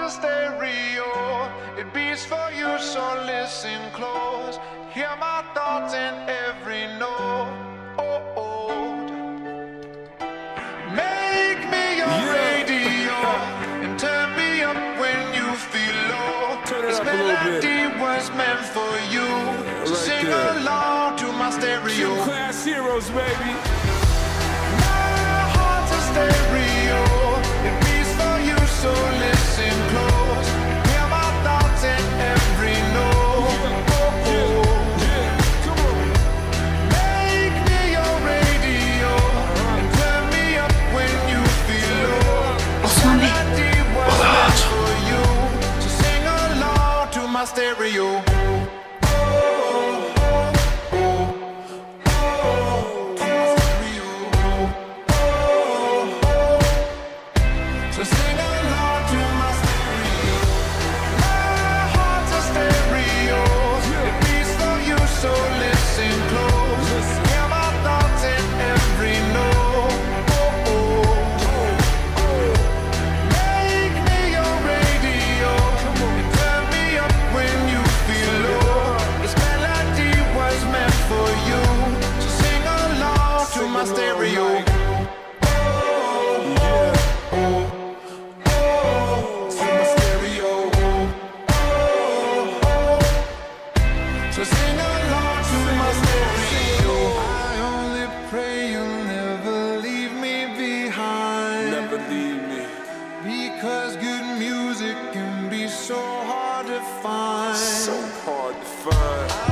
a stereo, it beats for you, so listen close. Hear my thoughts in every note. Make me your radio and turn me up when you feel low. This melody was meant for you, so sing along to my stereo. Class heroes, baby. My heart's a stereo, it beats for you, so listen close. Hear my thoughts in every note. Make me your radio and turn me up when you feel low. Osman Bey. Bala and Osman. So sing along to my stereo. So sing along to my stereo. My heart's a stereo, it beats for you, so listen close. Hear my thoughts in every note. Make me your radio and turn me up when you feel low. This melody was meant for you, so sing along to my stereo. So sing along to my stereo. I only pray you'll never leave me behind. Never leave me. Because good music can be so hard to find. So hard to find.